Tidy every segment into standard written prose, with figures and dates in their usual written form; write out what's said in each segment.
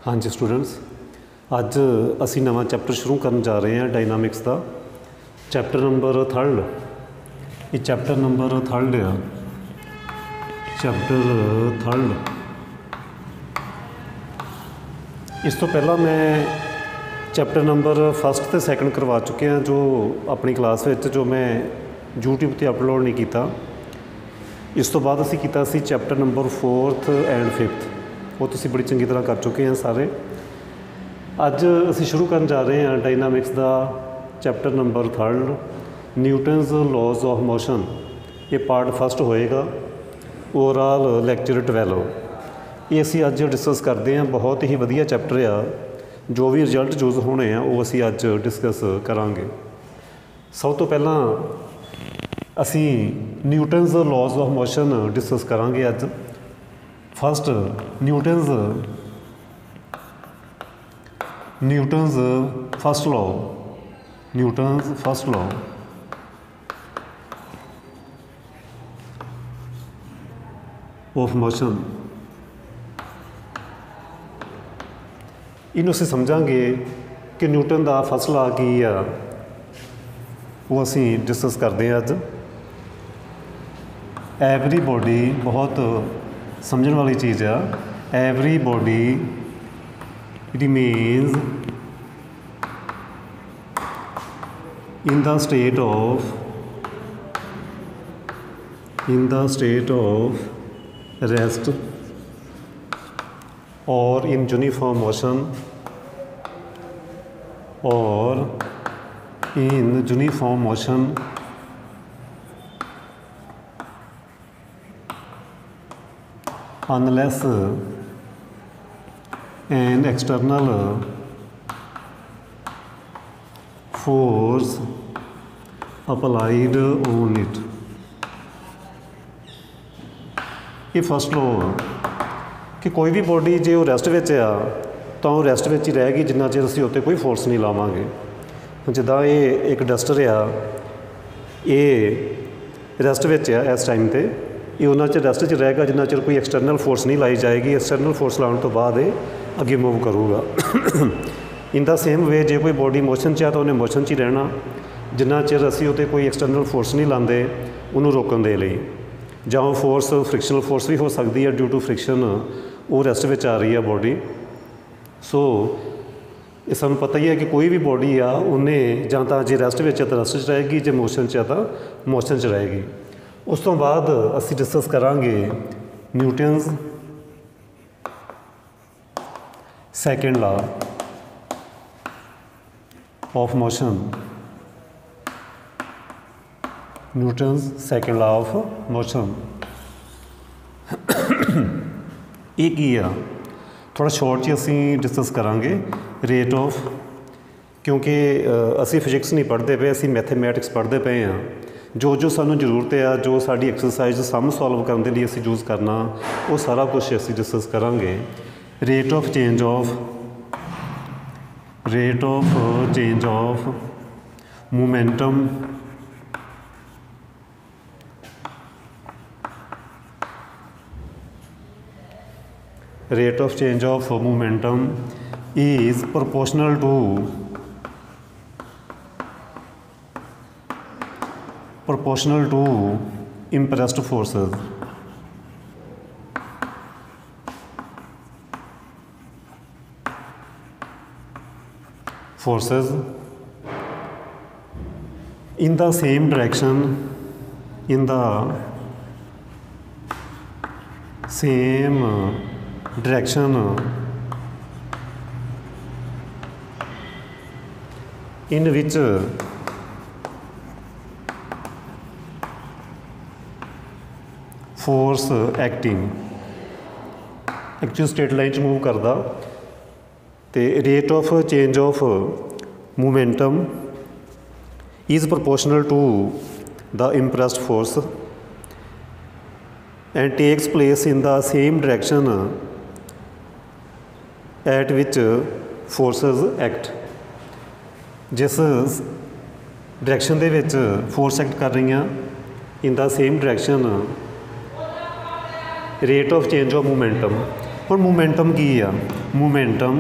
हाँ जी स्टूडेंट्स, अज असी नवा चैप्टर शुरू करन जा रहे हैं डायनामिक्स का। चैप्टर नंबर 3 ये चैप्टर नंबर 3 आ। चैप्टर 3 इस तो पहला मैं चैप्टर नंबर 1 तो 2 करवा चुके हैं जो अपनी क्लास में, जो मैं यूट्यूब पर अपलोड नहीं किया। इस तो बाद असी किया चैप्टर नंबर 4 एंड 5 वो तुसी बड़ी चंगी तरह कर चुके हैं सारे। अज असी शुरू करन जा रहे हैं डायनामिक्स का chapter number 3 Newton's laws of motion. ये पार्ट 1 होएगा, ओवरऑल लैक्चर 12 ये असी अज डिस्कस करते हैं। बहुत ही वधिया चैप्टर आ, जो भी रिजल्ट चूज होने हैं वो असी अज डिस्कस करांगे। सब तो पहला असी Newton's laws of motion discuss करांगे अज। First Newton's first law, Newton's first law of motion. इनू असीं समझांगे कि न्यूटन का फस्ट लॉ की आ, वो असीं डिस्कस करते हैं अज। एवरी बॉडी बहुत समझण वाली चीज़ आ। Every body remains in the state of rest or in uniform motion unless an external force applied on it। ये फस्ट लॉ कि कोई भी बॉडी जे वो रैसट में आ तो वो रैसट में ही रहेगी जिन्ना चਿਰ ਅਸੀਂ ਉੱਤੇ कोई फोर्स नहीं लावांगे। जिदा ये एक डस्टर आ, ये रैसट में आ इस टाइम पर, ये उन्ना चਿਰ रैसਟ 'ਚ रहेगा जिन्ना चਿਰ कोई एक्सटर्नल फोर्स नहीं लाई जाएगी। एक्सटर्नल फोर्स लाने तो बाद ये अगे मूव करूगा। इन द सेम वे जे कोई बॉडी मोशन 'ਚ आ तो उन्हें मोशन 'ਚ ही रहना जिन्ना चਿਰ ਅਸੀਂ ਉੱਤੇ कोई एक्सटर्नल फोर्स नहीं लाते उन्होंने रोकने के लिए। ਜਾਂ ਉਹ फोर्स फ्रिक्शनल फोर्स भी हो सकती है ड्यू टू फ्रिक्शन, वो रैसਟ ਵਿੱਚ आ रही है बॉडी। सो ये सानू पता ही है कि कोई भी बॉडी आ उन्हें ਜਾਂ ਤਾਂ ਜੇ ਰੈਸਟ ਵਿੱਚ ਤਾਂ ਰੈਸਟ 'ਚ ਰਹੇਗੀ, ਜੇ मोशन 'ਚ ਆ ਤਾਂ मोशन 'ਚ रहेगी। उस तो बाद असी डिस्कस करांगे Newton's second law of motion. Newton's second law of motion ये की आ, थोड़ा शॉर्ट 'ਚ असी डिस्कस करांगे रेट ऑफ, क्योंकि असी फिजिक्स नहीं पढ़ते पे, असी मैथेमैटिक्स पढ़ते पे हैं। जो जो सानू जरूरत है, जो साड़ी एक्सरसाइज सम सॉल्व करने लिए असी यूज़ करना, वो सारा कुछ असी डिस्कस करांगे। Rate of change of momentum is proportional to impressed forces। In the same direction in which force acting actually straight line 'ਚ मूव करता। तो rate of change of momentum is proportional to the impressed force and takes place in the same direction at which forces act. जिस direction दे विच force act कर रही in the same direction rate of change of momentum. हुण momentum की आ, momentum,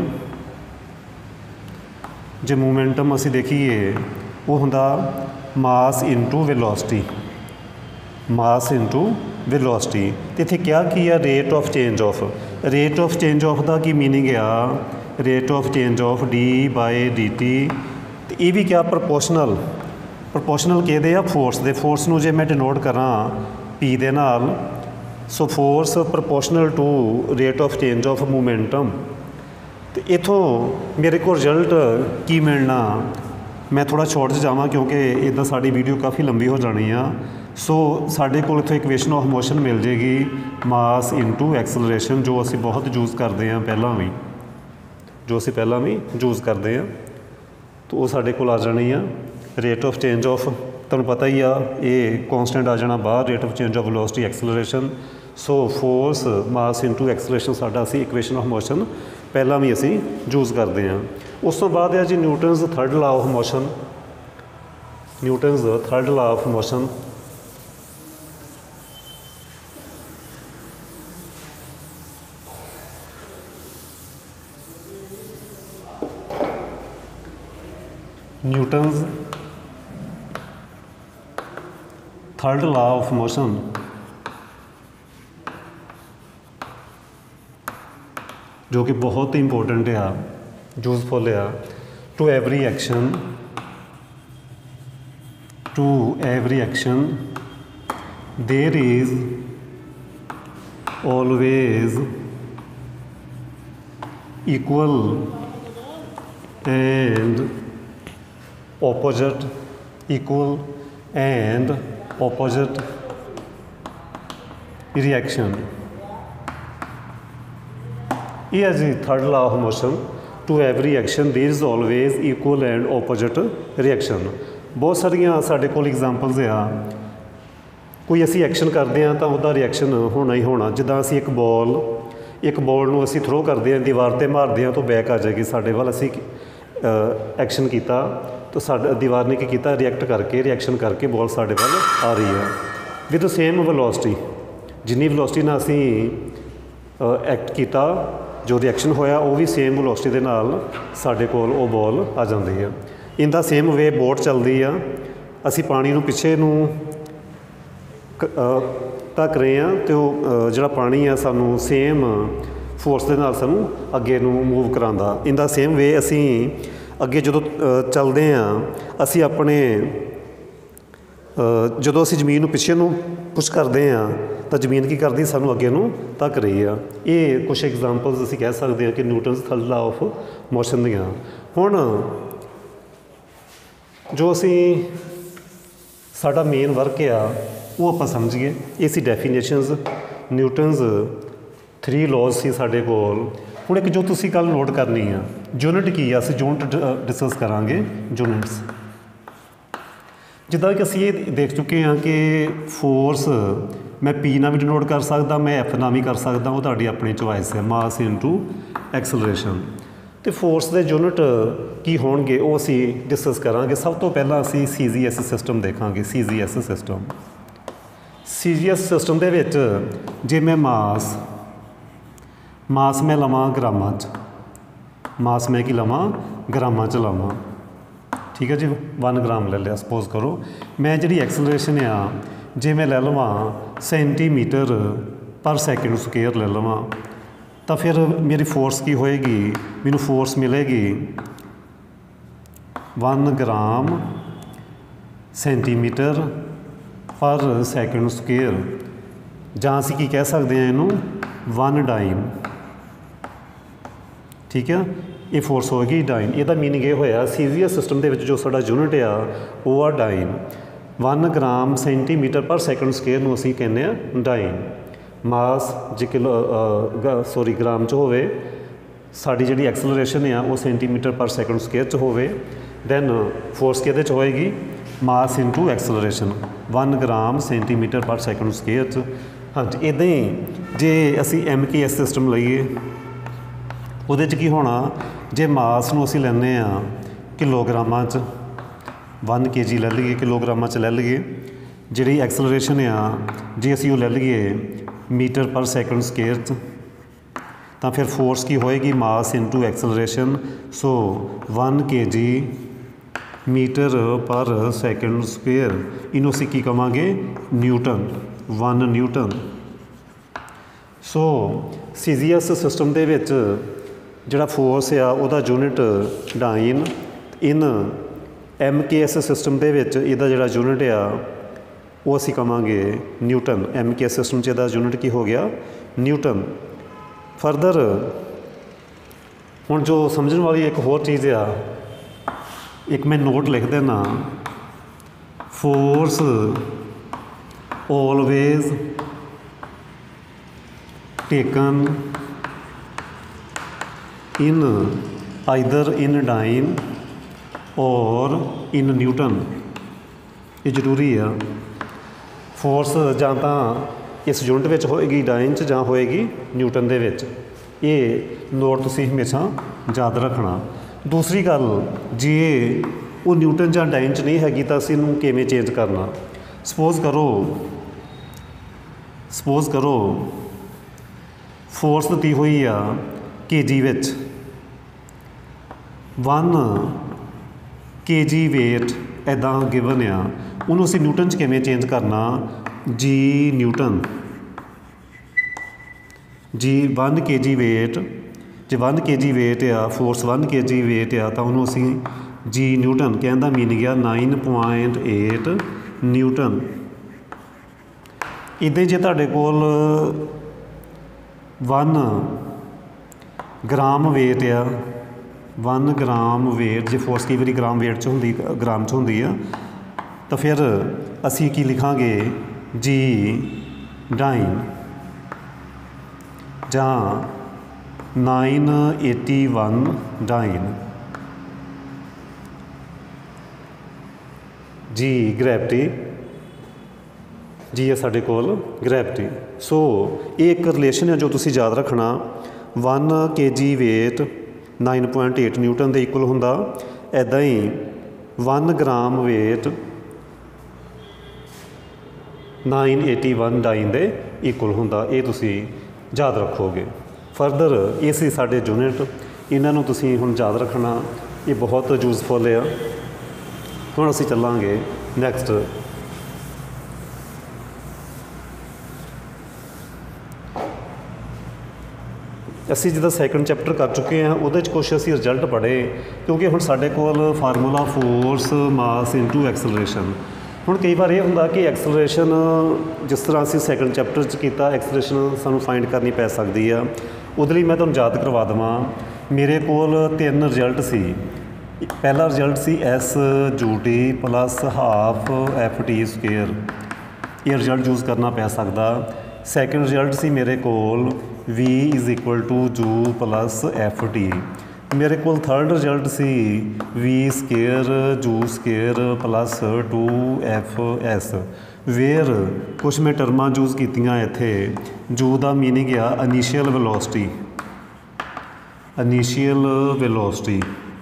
ਜੇ momentum ਅਸੀਂ ਦੇਖੀਏ ਉਹ ਹੁੰਦਾ mass into velocity, mass into velocity. ਅਤੇ ਇੱਥੇ ਕਿਹਾ ਕੀ ਆ, rate of change of. Rate of change of ਦਾ ਕੀ ਮੀਨਿੰਗ ਆ, rate of change of d/dt। ਅਤੇ ਇਹ ਵੀ ਕਿਆ ਪ੍ਰਪੋਰਸ਼ਨਲ, ਪ੍ਰਪੋਰਸ਼ਨਲ ਕਿਹਦੇ ਆ, ਫੋਰਸ ਦੇ। ਫੋਰਸ ਨੂੰ ਜੇ ਮੈਂ ਡਿਨੋਟ ਕਰਾਂ P ਦੇ ਨਾਲ, so force proportional to rate of change of momentum. ਅਤੇ ਇੱਥੋਂ ਮੇਰੇ ਕੋਲ ਰਿਜ਼ਲਟ ਕੀ ਮਿਲਣਾ, ਮੈਂ ਥੋੜ੍ਹਾ ਸ਼ੋਰਟ 'ਚ ਜਾਵਾਂ ਕਿਉਂਕਿ ਇੱਦਾਂ ਸਾਡੀ ਵੀਡੀਓ ਕਾਫੀ ਲੰਬੀ ਹੋ ਜਾਣੀ ਆ। ਸੋ ਸਾਡੇ ਕੋਲ ਇੱਥੋਂ ਇਕੁਏਸ਼ਨ ਆਫ ਮੋਸ਼ਨ ਮਿਲ ਜੇਗੀ, ਮਾਸ ਇਨਟੂ ਐਕਸਲਰੇਸ਼ਨ, ਜੋ ਅਸੀਂ ਬਹੁਤ ਯੂਜ਼ ਕਰਦੇ ਹਾਂ ਪਹਿਲਾਂ ਵੀ, ਜੋ ਅਸੀਂ ਪਹਿਲਾਂ ਵੀ ਯੂਜ਼ ਕਰਦੇ ਹਾਂ। ਤਾਂ ਉਹ ਸਾਡੇ ਕੋਲ ਆ ਜਾਣੀ ਆ। ਰੇਟ ਆਫ ਚੇਂਜ ਆਫ ਤੁਹਾਨੂੰ ਪਤਾ ਹੀ ਆ, ਇਹ ਕੌਂਸਟੈਂਟ ਆ ਜਾਣਾ ਬਾਹਰ, rate of change of velocity acceleration. So force mass into acceleration ਸਾਡਾ ਅਸੀਂ ਇਕੁਏਸ਼ਨ ਆਫ ਮੋਸ਼ਨ ਪਹਿਲਾਂ ਵੀ ਅਸੀਂ ਯੂਜ਼ ਕਰਦੇ ਹਾਂ। ਉਸ ਤੋਂ ਬਾਅਦ ਹੈ ਜੀ Newton's third law of motion. Newton's third law of motion. Newton's third law of motion ਜੋ ਕਿ ਬਹੁਤ ਇੰਪੋਰਟੈਂਟ ਆ, ਯੂਜ਼ਫੁਲ ਆ। To every action, to every action there is always equal and opposite, equal and opposite reaction। ਇਹ ਹੈ ਜੀ third law of motion. To every action there is always equal and opposite reaction. ਬਹੁਤ ਸਾਰੀਆਂ ਸਾਡੇ ਕੋਲ examples ਆ, ਕੋਈ ਅਸੀਂ ਐਕਸ਼ਨ ਕਰਦੇ ਹਾਂ ਤਾਂ ਉਹਦਾ ਰਿਐਕਸ਼ਨ ਹੋਣਾ ਹੀ ਹੋਣਾ। ਜਿੱਦਾਂ ਅਸੀਂ ਇੱਕ ਬਾਲ ਨੂੰ ਅਸੀਂ ਥਰੋ ਕਰਦੇ ਹਾਂ, ਦੀਵਾਰ 'ਤੇ ਮਾਰਦੇ ਹਾਂ ਤਾਂ ਬੈਕ ਆ ਜਾਏਗੀ ਸਾਡੇ ਵੱਲ। ਅਸੀਂ ਐਕਸ਼ਨ ਕੀਤਾ ਤਾਂ ਸਾਡਾ ਦੀਵਾਰ ਨੇ ਕੀ ਕੀਤਾ, ਰਿਐਕਸ਼ਨ ਕਰਕੇ ਬਾਲ ਸਾਡੇ ਵੱਲ ਆ ਰਹੀ ਹੈ ਵਿਦ ਸੇਮ ਵੈਲੋਸਿਟੀ। ਜਿੰਨੀ ਵੈਲੋਸਿਟੀ ਨਾਲ ਅਸੀਂ ਐਕਟ ਕੀਤਾ, ਜੋ ਰਿਐਕਸ਼ਨ ਹੋਇਆ ਉਹ ਵੀ ਸੇਮ ਵੈਲੋਸਿਟੀ ਦੇ ਨਾਲ ਸਾਡੇ ਕੋਲ ਉਹ ਬਾਲ ਆ ਜਾਂਦੀ ਆ। ਇਨ ਦਾ ਸੇਮ ਵੇ ਬੋਟ ਚੱਲਦੀ ਆ, ਅਸੀਂ ਪਾਣੀ ਨੂੰ ਪਿੱਛੇ ਨੂੰ ਧੱਕ ਰਹੇ ਹਾਂ ਅਤੇ ਉਹ ਜਿਹੜਾ ਪਾਣੀ ਆ ਸਾਨੂੰ ਸੇਮ ਫੋਰਸ ਦੇ ਨਾਲ ਸਾਨੂੰ ਅੱਗੇ ਨੂੰ ਮੂਵ ਕਰਾਉਂਦਾ। ਇਨ ਦਾ ਸੇਮ ਵੇ ਅਸੀਂ ਅੱਗੇ ਜਦੋਂ ਚੱਲਦੇ ਹਾਂ, ਅਸੀਂ ਆਪਣੇ ਜਦੋਂ ਅਸੀਂ ਜ਼ਮੀਨ ਨੂੰ ਪਿੱਛੇ ਨੂੰ ਪੁਸ਼ ਕਰਦੇ ਹਾਂ ਤਾਂ ਜ਼ਮੀਨ ਕੀ ਕਰਦੀ, ਸਾਨੂੰ ਅੱਗੇ ਨੂੰ ਧੱਕ ਰਹੀ ਆ। ਇਹ ਕੁਛ ਐਗਜ਼ਾਮਪਲਸ ਅਸੀਂ ਕਹਿ ਸਕਦੇ ਹਾਂ ਕਿ Newton's third law of motion ਦੀਆਂ। ਹੁਣ ਜੋ ਅਸੀਂ ਸਾਡਾ ਮੇਨ ਵਰਕ ਆ ਉਹ ਆਪਾਂ ਸਮਝੀਏ। ਇਹ ਸੀ ਡੈਫੀਨੇਸ਼ਨਸ, ਨਿਊਟਨਸ 3 ਲਾਜ਼ ਸੀ ਸਾਡੇ ਕੋਲ। ਹੁਣ ਇੱਕ ਜੋ ਤੁਸੀਂ ਕੱਲ੍ਹ ਨੋਟ ਕਰਨੀ ਆ, ਯੂਨਿਟ ਕੀ ਆ, ਅਸੀਂ ਯੂਨਿਟ ਡਿਸਕਸ ਕਰਾਂਗੇ। ਯੂਨਿਟਸ ਜਿੱਦਾਂ ਕਿ ਅਸੀਂ ਇਹ ਦੇਖ ਚੁੱਕੇ ਹਾਂ ਕਿ ਫੋਰਸ ਮੈਂ P ਨਾਲ ਵੀ ਡਿਨੋਟ ਕਰ ਸਕਦਾ, ਮੈਂ F ਨਾਲ ਵੀ ਕਰ ਸਕਦਾ, ਉਹ ਤੁਹਾਡੀ ਆਪਣੀ ਚੋਇਸ ਹੈ। Mass into acceleration. ਅਤੇ ਫੋਰਸ ਦੇ ਯੂਨਿਟ ਕੀ ਹੋਣਗੇ ਉਹ ਅਸੀਂ ਡਿਸਕਸ ਕਰਾਂਗੇ। ਸਭ ਤੋਂ ਪਹਿਲਾਂ ਅਸੀਂ CGS ਸਿਸਟਮ ਦੇਖਾਂਗੇ। CGS ਸਿਸਟਮ, CGS ਸਿਸਟਮ ਦੇ ਵਿੱਚ ਜੇ ਮੈਂ ਮਾਸ ਮੈਂ ਲਵਾਂ ਗ੍ਰਾਮਾਂ 'ਚ, ਮਾਸ ਮੈਂ ਕੀ ਲਵਾਂ, ਗ੍ਰਾਮਾਂ 'ਚ ਲਵਾਂ, ਠੀਕ ਹੈ ਜੀ। 1 ਗ੍ਰਾਮ ਲੈ ਲਿਆ ਸਪੋਜ਼ ਕਰੋ। ਮੈਂ ਜਿਹੜੀ ਐਕਸਲਰੇਸ਼ਨ ਆ ਜੇ ਮੈਂ ਲੈ ਲਵਾਂ ਸੈਂਟੀਮੀਟਰ ਪਰ ਸੈਕਿੰਡ ਸਕੁਏਅਰ ਲੈ ਲਵਾਂ, ਤਾਂ ਫਿਰ ਮੇਰੀ ਫੋਰਸ ਕੀ ਹੋਏਗੀ, ਮੈਨੂੰ ਫੋਰਸ ਮਿਲੇਗੀ 1 gram centimetre per second square, ਜਾਂ ਅਸੀਂ ਕੀ ਕਹਿ ਸਕਦੇ ਹਾਂ ਇਹਨੂੰ 1 ਡਾਈਨ, ਠੀਕ ਹੈ। ਇਹ ਫੋਰਸ ਹੋਏਗੀ ਡਾਈਨ। ਇਹਦਾ ਮੀਨਿੰਗ ਇਹ ਹੋਇਆ CGS ਸਿਸਟਮ ਦੇ ਵਿੱਚ ਜੋ ਸਾਡਾ ਯੂਨਿਟ ਆ ਉਹ ਆ dyne. 1 gram centimetre per second square ਨੂੰ ਅਸੀਂ ਕਹਿੰਦੇ ਹਾਂ ਡਾਈਨ। ਮਾਸ ਜੇ ਗ੍ਰਾਮ 'ਚ ਹੋਵੇ, ਸਾਡੀ ਜਿਹੜੀ ਐਕਸਲਰੇਸ਼ਨ ਆ ਉਹ ਸੈਂਟੀਮੀਟਰ ਪਰ ਸੈਕਿੰਡ ਸਕੁਏਅਰ 'ਚ ਹੋਵੇ, ਦੈਨ ਫੋਰਸ ਕਿਹਦੇ 'ਚ ਹੋਏਗੀ, mass into acceleration 1 gram centimetre per second square 'ਚ। ਹਾਂਜੀ, ਇੱਦਾਂ ਹੀ ਜੇ ਅਸੀਂ MKS ਸਿਸਟਮ ਲਈਏ, ਉਹਦੇ 'ਚ ਕੀ ਹੋਣਾ, ਜੇ ਮਾਸ ਨੂੰ ਅਸੀਂ ਲੈਂਦੇ ਹਾਂ ਕਿਲੋਗ੍ਰਾਮਾਂ 'ਚ, 1 kg ਲੈ ਲਈਏ, ਕਿਲੋਗ੍ਰਾਮਾਂ 'ਚ ਲੈ ਲਈਏ। ਜਿਹੜੀ ਐਕਸਲਰੇਸ਼ਨ ਆ ਜੇ ਅਸੀਂ ਉਹ ਲੈ ਲਈਏ ਮੀਟਰ ਪਰ ਸੈਕਿੰਡ ਸਕੁਏਅਰ 'ਚ, तो फिर फोर्स की होएगी mass into acceleration. So 1 kg metre per second square इनू असीं की कहांगे newton, 1 newton. So CGS system दे विच जिहड़ा फोर्स आ उहदा unit dyne, in MKS system दे विच इहदा जिहड़ा यूनिट आ वो असीं कहांगे न्यूटन। MKS सिस्टम च इहदा यूनिट की हो गया न्यूटन। फरदर हुण जो समझण वाली एक होर चीज़ आ, एक मैं नोट लिख देना, force always taken in either in dyne और इन न्यूटन। ये जरूरी आ। फोर्स जां तां इस यूनिट विच होएगी डाइन च जां होएगी न्यूटन दे विच। ये नोट तुसीं हमेशा याद रखना। दूसरी गल, जे वो न्यूटन जां डाइन च नहीं हैगी तां असीं इहनूं किवें चेंज करना। सपोज करो फोर्स दी हुई आ kg विच, 1 kg वेट इदां गिवन आ, उन्होंने असीं न्यूटन च किवें चेंज करना। जी न्यूटन, जी 1 kg वेट, जे 1 kg वेट आ, फोर्स 1 kg वेट आ, तो उन्होंने असीं जी न्यूटन कहने का मीनिंग आ 9.8 न्यूटन। इदां जे तुहाडे कोल 1 ग्राम वेट आ, 1 ग्राम वेट, जे फोर्स कई बारी ग्राम वेट च हुंदी, ग्राम च हुंदी आ, तो फिर असी की लिखांगे जी डाइन जां 981 डाइन। जी ग्रैविटी, जी है साडे कोल ग्रैविटी। सो ये एक रिलेशन है जो तुसीं याद रखना। 1 kg वेट 9.8 न्यूटन के इक्वल हुंदा, ऐदां ही 1 ग्राम वेट 981 डाइन दे इक्वल हुंदा। ये तुसीं याद रखोगे। फरदर ये सी साडे यूनिट, इन्हां नूं तुसीं हुण याद रखना, ये बहुत यूजफुल आ। हुण असीं चलांगे नैक्सट। असी जिदा सैकेंड चैप्टर कर चुके हैं, वो कुछ असी रिजल्ट पढ़े, क्योंकि हुण साडे कोल formula force mass into acceleration. हुण कई बार ये हुंदा कि एक्सलरेशन जिस तरह असी सैकेंड चैप्टर च कीता, एक्सलरेशन सानूं फाइंड करनी पै सकदी आ। उहदे लई मैं तुहानूं याद करवा देवां, मेरे कोल 3 रिजल्ट सी। पहला रिजल्ट सी एस जू T plus half F T square, ये रिजल्ट यूज़ करना पै सकदा। सैकेंड रिजल्ट सी मेरे कोल V इज़ इक्वल टू जू प्लस एफ टी। मेरे कोल थर्ड रिजल्ट सी V square U square plus 2FS, where कुछ मैं टर्मां यूज़ कीतियां इत्थे। जू दा मीनिंग आ initial velocity, initial velocity.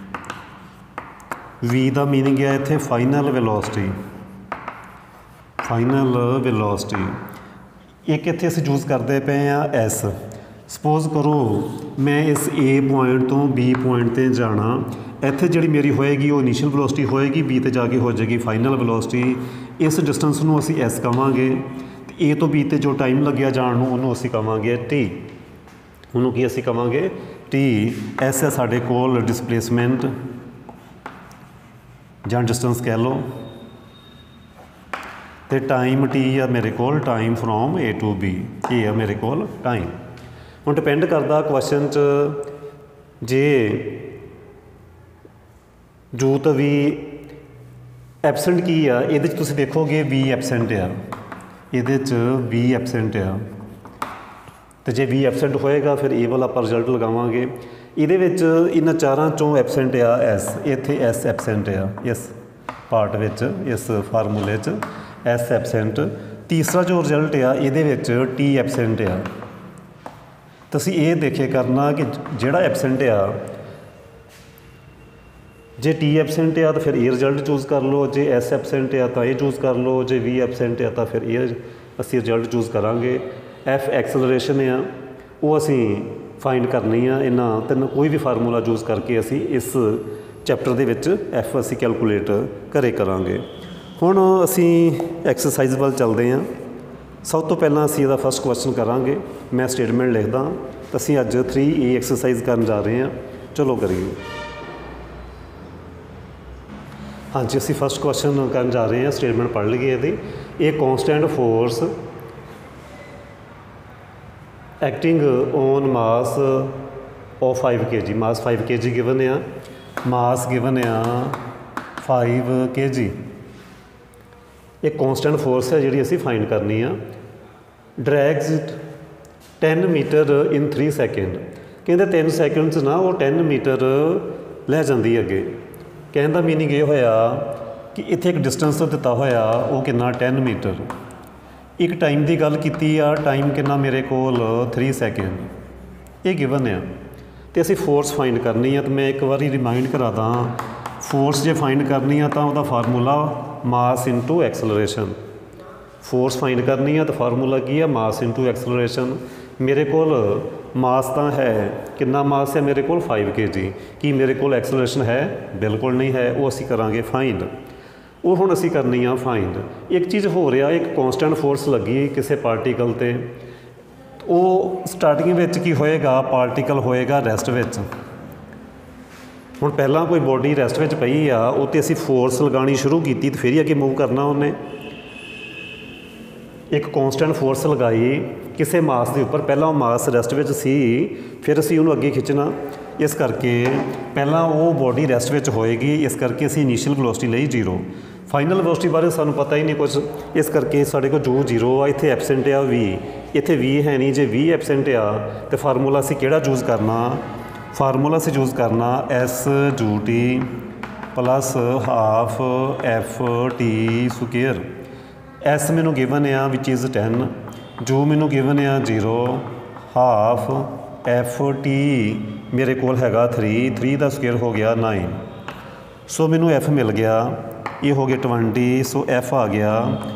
V दा मीनिंग है इत्थे फाइनल वेलोसिटी, फाइनल वेलोसिटी। एक इत्थे असीं यूज़ करते पे आ S। सपोज करो मैं इस A पॉइंट तो B पॉइंट ते जाना, इत्थे जिहड़ी मेरी होएगी वो इनीशियल वेलोसिटी होएगी, B ते जाके हो जाएगी फाइनल वेलोसिटी। इस डिस्टेंस नूं असीं S कहांगे, ते A तो B ते जो टाइम लग्या जाण नूं उहनूं असीं कहांगे T। उहनूं की असीं कहांगे T। S है साडे कोल डिसप्लेसमेंट जां डिस्टेंस कह लो, तो टाइम T आ मेरे कोल time from A to B, ये है मेरे कोल टाइम। हुण डिपेंड करदा क्वेश्चन च जे जूत भी एबसेंट की आ, इहदे च तुसीं देखोगे B एबसेंट आ, इहदे च B एबसेंट आ, तो जे B एबसेंट होएगा फिर ए वाला आपां रिजल्ट लगावांगे। इहदे विच इन्हां चारां चों एबसेंट आ S, इत्थे S एबसेंट आ इस पार्ट विच, इस फार्मूले च S एबसेंट। तीसरा जो रिजल्ट आ इहदे विच T एबसेंट आ। तो असीं ये देखे करना कि जिहड़ा एबसेंट आ, जे T एबसेंट आ तो फिर ये रिजल्ट चूज़ कर लो, जे S एबसेंट आ तो ये चूज़ कर लो, जे V एबसेंट आ तो फिर ये असीं रिजल्ट चूज़ करांगे। F एक्सलरेशन आ, वो असीं फाइंड करनी आ। इन्हां तीन कोई भी फार्मूला यूज़ करके असी इस चैप्टर दे विच एफ असी कैलकुलेट घरे करांगे। हुण असी एक्सरसाइज वल चलदे हां। सब तो पहलां असी इहदा फर्स्ट क्वेश्चन करांगे। मैं स्टेटमेंट लिखदा तो असी अज 3A एक्सरसाइज करन जा रहे हैं। चलो करिए। हाँ जी, असी फर्स्ट क्वेश्चन करन जा रहे हैं। स्टेटमेंट पढ़ लीए इहदी। A constant force acting on mass of 5 kg, mass 5 kg given आ, मास गिवन आ 5 kg। एक कॉन्सटेंट फोर्स है जिहड़ी असी फाइंड करनी आ। Drags 10 metre in 3 second. कहते 3 सैकेंड ना वो 10 मीटर लै जाती अगे। कहने का मीनिंग ये होया कि इत्थे एक डिस्टेंस दिता होया वो कितना 10 मीटर। एक टाइम की गल की आ, टाइम कितना मेरे कोल 3 सैकेंड ये गिवन आ। तो असी फोर्स फाइंड करनी है। तो मैं एक बार रिमाइंड करा दा, फोर्स जे फाइंड करनी है तो वह formula mass into acceleration. Force find करनी है तो फार्मूला की है मास इंटू एक्सलरेशन। मेरे कोल मास तो है, कितना मास है मेरे कोल 5 kg। कि मेरे कोल एक्सलरेशन है? बिल्कुल नहीं है। वो असी करांगे फाइंड। वो हुण असी करनी आ फाइंड। एक चीज़ हो रहा, एक कॉन्सटेंट फोर्स लगी किसी पार्टिकल ते, वो स्टार्टिंग विच की होएगा, पार्टिकल होएगा रैस्ट विच। हुण पहलां कोई बॉडी रैस्ट विच पई आ, उत्ते असी फोर्स लगानी शुरू की तो फिर ही अगे मूव करना उन्हें। एक कॉन्सटेंट फोर्स लगाई किसी मास के उपर, पहला वो मास रैस्ट विच सी, फिर असी उन्होंने अगे खिंचना। इस करके पहला वो बॉडी रैस्ट विच होएगी, इस करके असी इनीशियल वेलोसिटी लई 0। फाइनल वेलोसिटी बारे सानू पता ही नहीं कुछ, इस करके साढ़े को जो 0 आ, इत्थे एबसेंट आ V, इत्थे V है नहीं। जे V एबसेंट आ तो फार्मूला असी किहड़ा यूज़ करना? फार्मूला असी यूज़ करना SUT plus half FT square. S मैनू गिवन आ विच इज़ 10, जो मैनू गिवन आ 0, हाफ FT मेरे कोल हैगा 3 का स्क्वेयर हो गया 9। सो मैनू F मिल गया, ये हो गया 20। सो F आ गया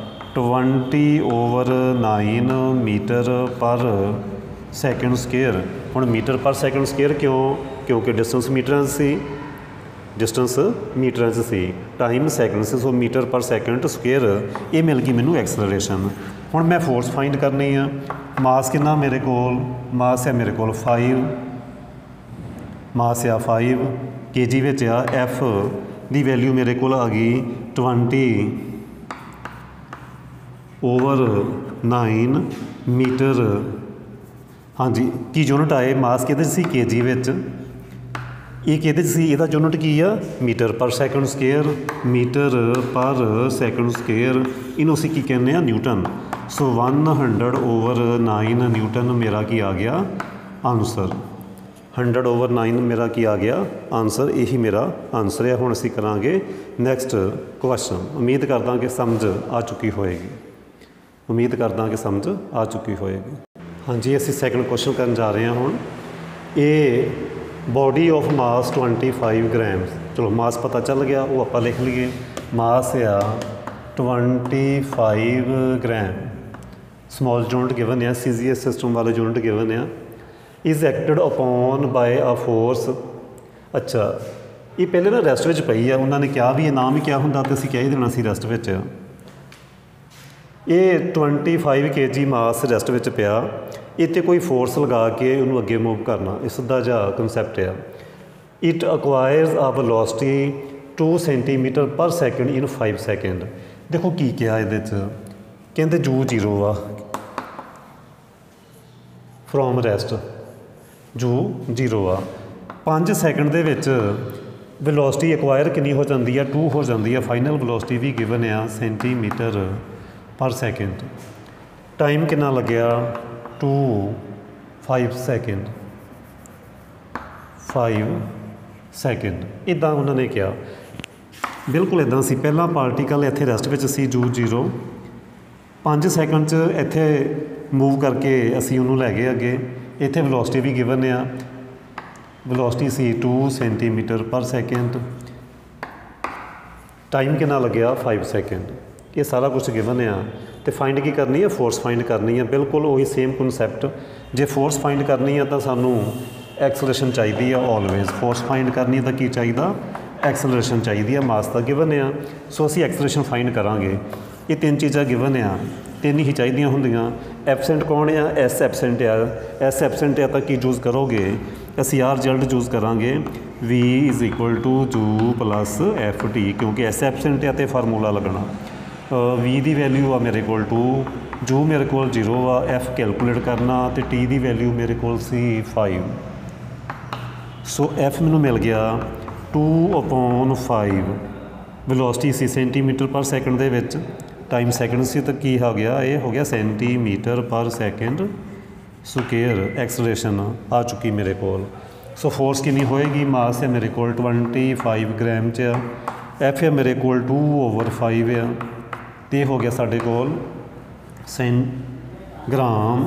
20/9 मीटर पर सैकेंड स्क्वेयर। हुण मीटर पर सैकेंड स्क्वेयर क्यों? क्योंकि डिस्टेंस मीटर सी, डिस्टेंस मीटर सी, टाइम सैकेंड से। So metre per second square ये मिल गई मैनू एक्सलरेशन। हुण मैं फोर्स फाइंड करनी है। मास कितना मेरे कोल? मास है मेरे कोल 5, मास आ 5 kg विच आ। F दी वैल्यू मेरे कोल आ गई 20/9 मीटर। हाँ जी, की यूनिट आए मास किहदे सी? kg विच। ये किहदे सी? इहदा यूनिट की आ? Metre per second square. Metre per second square इनू असीं की कहने आ? न्यूटन। सो 100/9 न्यूटन मेरा की आ गया आंसर। 100/9 मेरा की आ गया आंसर। यही मेरा आंसर है। हुण असीं करांगे नैक्सट क्वेश्चन। उम्मीद करदा कि समझ आ चुकी होएगी। उम्मीद करदा कि समझ आ चुकी होएगी। हाँ जी, असीं सैकेंड क्वेश्चन करन जा रहे हैं हुण। ये बॉडी ऑफ मास 25 ग्राम्स। चलो मास पता चल गया, वो आपां लिख लीए। मास आ 25 ग्राम। स्मॉल यूनिट गिवन है, CGS सिस्टम वाले यूनिट गिवन है। Is acted upon by a force. अच्छा, ये पहले ना रैस्ट विच पई है। उन्होंने कहा भी ये नाम ही क्या होंदा तो असीं कह ही देना सी रैस्ट विच। ये 25 kg मास रैस्ट विच पिया, इत्ते कोई फोर्स लगा के उन्होंने अगे मूव करना। इस दा जा कंसैप्ट आ। It acquires a velocity 2 centimetre per second in 5 second. देखो की क्या ये कहते जू 0 आ फ्रॉम रैस्ट, जू 0 आ 5 सैकेंड दे विच वेलोसिटी एक्वायर कितनी हो जाती है? 2 हो जाती है। फाइनल वेलोसिटी भी गिवन आ सेंटीमीटर पर सैकेंड। टाइम कितना लग्या? 5 सैकेंड। 5 सैकेंड इदा उन्होंने कहा। बिल्कुल इदा सी। पहला पार्टिकल इत्थे रैस्ट विच सी जू 0, 5 सैकेंड इत्थे मूव करके असी उन्होंने लै गए अगे। इत्थे वेलोसिटी भी गिवन आ, वेलोसिटी सी 2 सेंटीमीटर पर सैकेंड। टाइम कितना लग्या? 5 सैकेंड। ये सारा कुछ गिवन आ। तो फाइंड की करनी है, फोर्स फाइंड करनी है। बिल्कुल वही सेम कॉन्सैप्ट। जे फोर्स फाइंड करनी है तो सानू एक्सलरेशन चाहिए है ऑलवेज। फोर्स फाइंड करनी है तो की चाहिए, एक्सलरेशन चाहिए है। मास का गिवन आ, सो असी एक्सलरेशन फाइंड करांगे। ये तीन चीज़ां गिवन आ, तीन ही चाहिए होंदियां। एबसेंट कौन आ? एस एबसेंट आ। एस एबसेंट आ तो की चूज़ करोगे? असी आर रिजल्ट चूज़ करांगे V इज़ इक्वल टू जू प्लस एफ टी, क्योंकि एस एबसेंट आ तो फार्मूला लगना। V की वैल्यू आ मेरे को 2, जू मेरे को 0 आ, एफ कैलकुलेट करना तो T की वैल्यू मेरे को सी 5। सो एफ मैनू मिल गया 2/5। वेलोसिटी सी सेंटीमीटर पर सैकेंड दे विच, टाइम सैकेंड से तो की हो गया, ये हो गया centimetre per second square. Acceleration आ चुकी मेरे को। सो फोर्स कितनी होएगी? मास है मेरे को 25 ग्राम च आ, एफ है मेरे को 2/5 आ, तो हो गया साढ़े कोल gram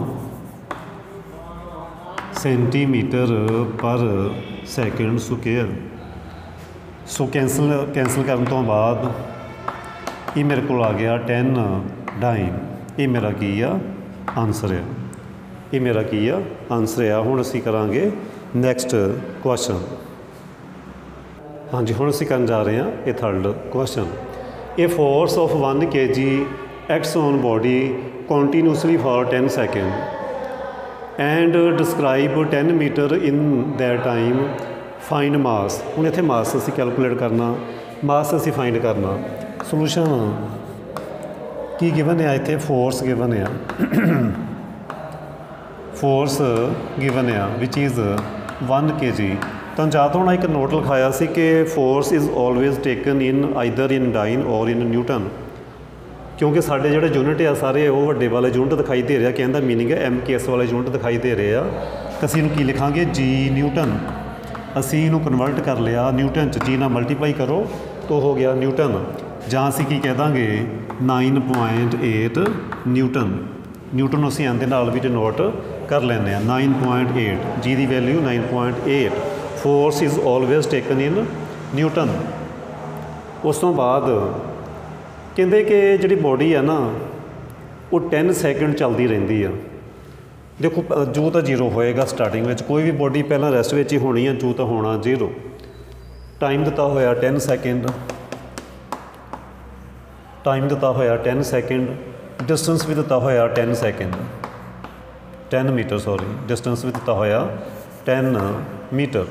centimetre per second square. So cancel करने तो बाद ये मेरे को आ गया 10 डाइन। ये मेरा की आ आंसर है, ये मेरा की आ आंसर आ। हुण असीं करांगे नैक्सट क्वेश्चन। हाँ जी, हुण असीं करन जा रहे हैं ये third question. A force of 1 kg acts on body continuously for 10 second and describe 10 metre in that time, find mass. हुण इत्थे मास असीं कैलकुलेट करना, मास असीं फाइंड करना। सोल्यूशन की गिवन है इत्थे? फोर्स गिवन है, फोर्स गिवन आ विच इज़ 1 kg। तो याद होना एक नोट लिखाया सी कि force is always taken in either in dyne और इन न्यूटन, क्योंकि साढ़े जोड़े यूनिट आ सारे वो वड्डे वाले यूनिट दिखाई दे रहे। कहने का मीनिंग है MKS वाले यूनिट दिखाई दे रहे हैं। तो असीं इहनूं की लिखांगे G न्यूटन। असीं इहनूं कन्वर्ट कर लिया न्यूटन च, जी नाल मल्टीप्लाई करो तो हो गया न्यूटन। जां असीं की कह दांगे 9.8 न्यूटन। न्यूटन असीं आंदे नाल भी डिनोट कर लैंदे आ 9.8, जी की value 9.8। Force is always taken in newton. उस तो बाद कहते कि जी बॉडी है ना वो 10 सैकेंड चलती रही है। देखो जू तो 0 होएगा स्टार्टिंग में, कोई भी बॉडी पहला रेस्ट में ही होनी है, जू तो होना 0। टाइम दिता होया 10 सैकेंड, टाइम दिता होया 10 सैकेंड, डिस्टेंस भी दिता होया 10 सैकेंड, 10 मीटर सॉरी, डिस्टेंस भी दिता होया 10 मीटर।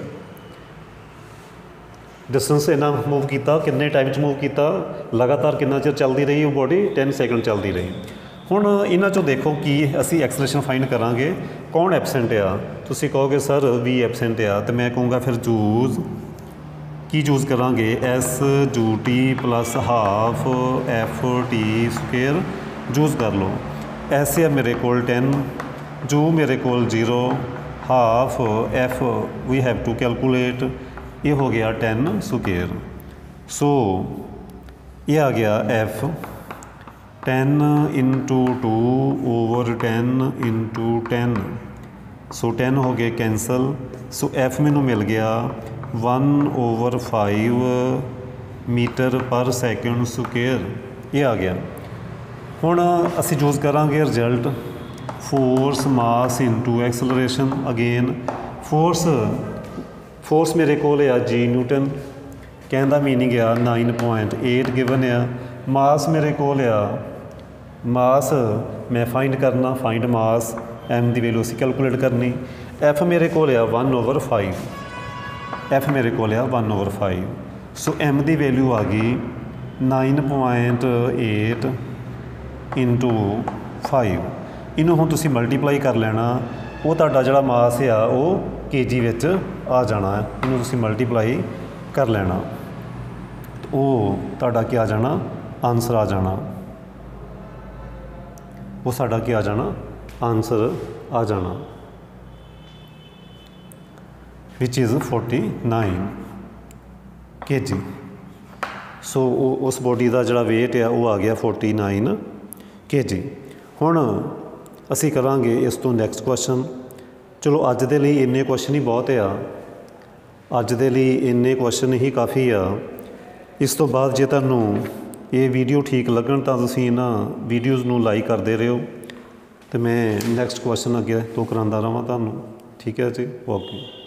डिस्टेंस इन्ना मूव किया, किन्ने टाइम च मूव किया, लगातार कितना चिर चलती रही वो बॉडी? 10 सैकेंड चलती रही। हुण इन्हां चों देखो कि असी एक्सलरेशन फाइंड करांगे, कौन एबसेंट आ? तुसीं कहोगे सर V एबसेंट आ, तो मैं कहूँगा फिर चूज़ की चूज़ करांगे एस जू T plus half F T square choose कर लो। एस है मेरे को 10, जू मेरे को 0, half F we have to calculate, ये हो गया 10 स्क्वेयर। सो ये आ गया F 10 into 2 over 10 into 10। So 10 हो गए कैंसल। सो एफ मैनू मिल गया 1/5 मीटर पर सैकेंड स्क्वेयर, ये आ गया। हुण असी चूज़ करांगे result force mass into acceleration. Again force मेरे को आ G न्यूटन, कहने का मीनिंग आ 9.8 गिवन आ। मास मेरे को आ, मास मैं फाइंड करना, फाइंड मास, M की वैल्यू असी कैलकुलेट करनी। F मेरे को आ 1/5, F मेरे को आ 1/5। सो M की वैल्यू आ गई 9.8 इंटू 5। इनू हुण तुसीं मल्टीप्लाई कर लेना, वो तुहाडा जिहड़ा मास आ वो kg विच आ जाना है। इनू तुसीं मल्टीप्लाई कर लेना, वो तुहाडा क्या आ जाना? आंसर आ जाना। वो साडा क्या आ जाना? आंसर आ जाना, विच इज़ 49 kg। सो उस बॉडी का जिहड़ा वेट है वो आ गया 49 kg। हुण असी करांगे इस तो नैक्सट क्वेश्चन। चलो अज दे लई इन्ने क्वेश्चन ही बहुत आ, अज दे लई इन्ने क्वेश्चन ही काफ़ी आ। इस तो बाद जे तुहानूं ਇਹ ਵੀਡੀਓ ਠੀਕ ਲੱਗਣ ਤਾਂ ਤੁਸੀਂ ਇਹਨਾਂ ਵੀਡੀਓਜ਼ ਨੂੰ ਲਾਈਕ ਕਰਦੇ ਰਹੋ ਅਤੇ ਮੈਂ ਨੈਕਸਟ ਕੁਐਸਚਨ ਅੱਗੇ ਤੋਂ ਕਰਾਉਂਦਾ ਰਹਾਂ ਤੁਹਾਨੂੰ। ਠੀਕ ਹੈ ਜੀ, ਓਕੇ।